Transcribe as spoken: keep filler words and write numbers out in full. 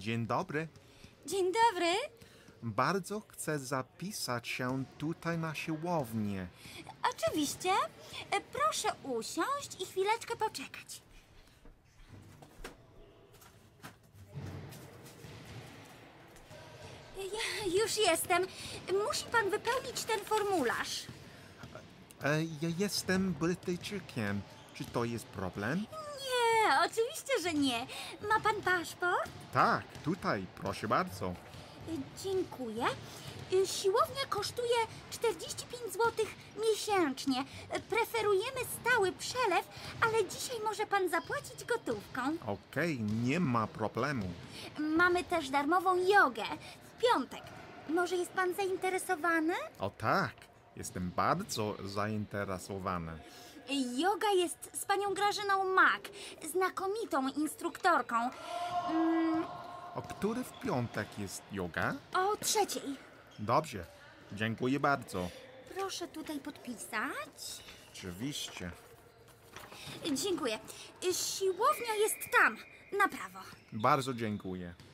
Dzień dobry. Dzień dobry. Bardzo chcę zapisać się tutaj na siłownię. Oczywiście. E, Proszę usiąść i chwileczkę poczekać. Ja już jestem. Musi pan wypełnić ten formularz. E, ja jestem Brytyjczykiem. Czy to jest problem? Nie, oczywiście, że nie. Ma pan paszport? Tak, tutaj, proszę bardzo. E, Dziękuję. E, Siłownia kosztuje czterdzieści pięć złotych miesięcznie. E, Preferujemy stały przelew, ale dzisiaj może pan zapłacić gotówką. Okej, nie ma problemu. Mamy też darmową jogę w piątek. Może jest pan zainteresowany? O tak, jestem bardzo zainteresowany. Joga jest z panią Grażyną Mak, znakomitą instruktorką. Mm, O który w piątek jest yoga? o trzeciej. Dobrze, dziękuję bardzo. Proszę tutaj podpisać. Oczywiście. Dziękuję. Siłownia jest tam, na prawo. Bardzo dziękuję.